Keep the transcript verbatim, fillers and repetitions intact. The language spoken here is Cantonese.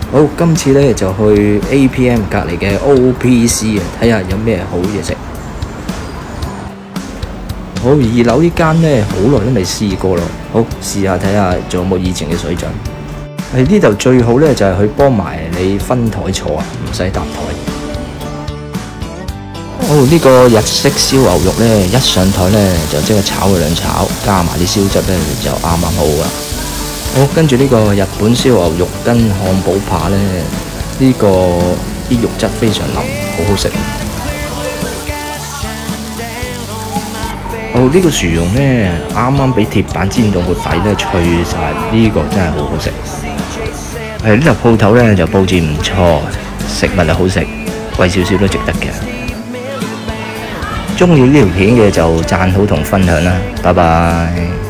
好，今次咧就去 A P M 隔離嘅 O P C 啊，睇下有咩好嘢食。好，二樓呢間咧好耐都未試過咯，好試下睇下仲有冇以前嘅水準。喺呢度最好咧就係佢幫埋你分台坐啊，唔使搭台。哦，呢個日式燒牛肉咧一上台咧就即刻炒佢兩炒，加埋啲燒汁咧就啱啱好啊！好，跟住呢個日本燒牛肉跟漢堡扒咧，呢、這個啲肉質非常腍，好好食。哦，呢、這個薯蓉咧啱啱俾鐵板煎到個底咧脆晒，呢、這個真係好好食。係呢度鋪頭咧就佈置唔錯，食物又好食，貴少少都值得嘅。鍾意呢條片嘅就讚好同分享啦，拜拜。